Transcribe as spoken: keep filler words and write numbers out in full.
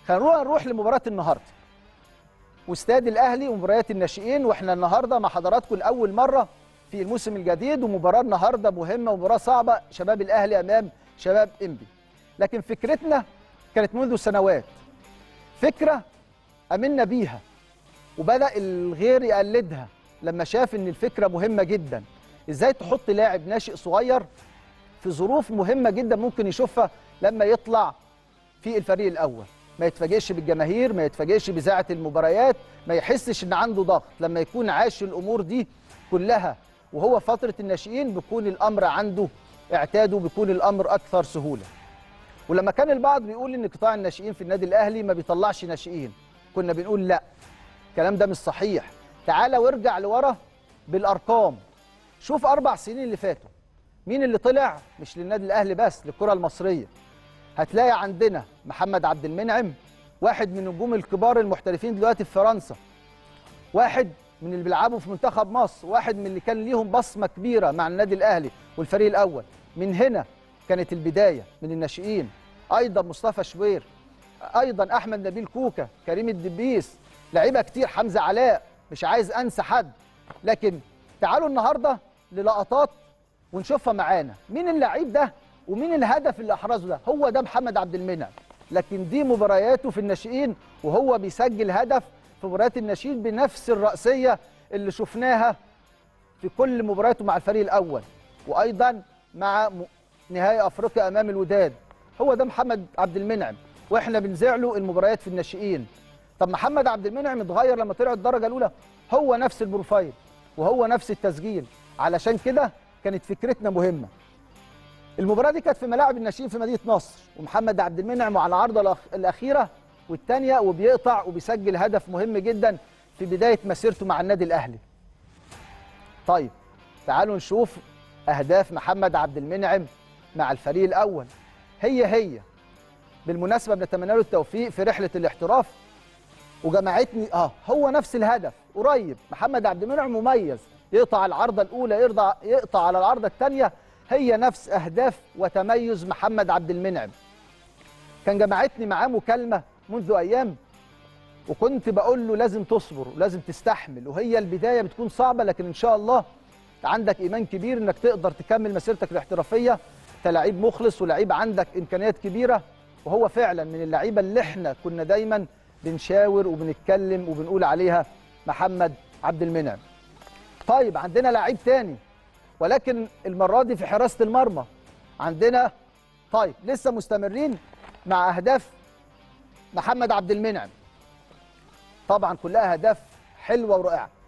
خلونا نروح لمباراه النهارده واستاد الاهلي ومباريات الناشئين، واحنا النهارده مع حضراتكم لاول مره في الموسم الجديد، ومباراه النهارده مهمه ومباراه صعبه، شباب الاهلي امام شباب انبي. لكن فكرتنا كانت منذ سنوات، فكره امنا بيها وبدا الغير يقلدها لما شاف ان الفكره مهمه جدا. ازاي تحط لاعب ناشئ صغير في ظروف مهمه جدا ممكن يشوفها لما يطلع في الفريق الاول، ما يتفاجئش بالجماهير، ما يتفاجئش بإذاعة المباريات، ما يحسش ان عنده ضغط. لما يكون عاش الامور دي كلها وهو فتره الناشئين بيكون الامر عنده اعتاده، بيكون الامر اكثر سهوله. ولما كان البعض بيقول ان قطاع الناشئين في النادي الاهلي ما بيطلعش ناشئين، كنا بنقول لا، الكلام ده مش صحيح. تعالى وارجع لورا بالارقام، شوف اربع سنين اللي فاتوا مين اللي طلع، مش للنادي الاهلي بس، للكره المصريه. هتلاقي عندنا محمد عبد المنعم، واحد من النجوم الكبار المحترفين دلوقتي في فرنسا، واحد من اللي بيلعبوا في منتخب مصر، واحد من اللي كان ليهم بصمه كبيره مع النادي الاهلي والفريق الاول. من هنا كانت البدايه، من الناشئين. ايضا مصطفى شوبير، ايضا احمد نبيل كوكا، كريم الدبيس، لعيبه كتير، حمزه علاء، مش عايز انسى حد. لكن تعالوا النهارده للقطات ونشوفها معانا، مين اللعيب ده ومين الهدف اللي احرزه ده. هو ده محمد عبد المنعم، لكن دي مبارياته في الناشئين وهو بيسجل هدف في مباريات الناشئين بنفس الرأسية اللي شفناها في كل مبارياته مع الفريق الأول، وأيضا مع نهائي أفريقيا أمام الوداد. هو ده محمد عبد المنعم، وإحنا بنذيع له المباريات في الناشئين. طب محمد عبد المنعم اتغير لما طلع الدرجة الأولى؟ هو نفس البروفايل وهو نفس التسجيل، علشان كده كانت فكرتنا مهمة. المباراة دي كانت في ملاعب الناشئين في مدينة نصر، ومحمد عبد المنعم على العارضة الأخيرة والثانية وبيقطع وبيسجل هدف مهم جدا في بداية مسيرته مع النادي الأهلي. طيب تعالوا نشوف أهداف محمد عبد المنعم مع الفريق الأول. هي هي بالمناسبة بنتمنى له التوفيق في رحلة الاحتراف، وجمعتني اه هو نفس الهدف قريب. محمد عبد المنعم مميز، يقطع على العارضة الأولى، يرضى يقطع على العارضة الثانية، هي نفس أهداف وتميز محمد عبد المنعم. كان جمعتني معاه مكالمة منذ أيام، وكنت بقول له لازم تصبر ولازم تستحمل، وهي البداية بتكون صعبة، لكن إن شاء الله عندك إيمان كبير إنك تقدر تكمل مسيرتك الاحترافية. أنت لعيب مخلص ولعيب عندك إمكانيات كبيرة، وهو فعلا من اللعيبة اللي إحنا كنا دايما بنشاور وبنتكلم وبنقول عليها محمد عبد المنعم. طيب عندنا لعيب تاني، ولكن المرة دي في حراسة المرمى عندنا. طيب لسه مستمرين مع أهداف محمد عبد المنعم، طبعا كلها أهداف حلوة ورائعة.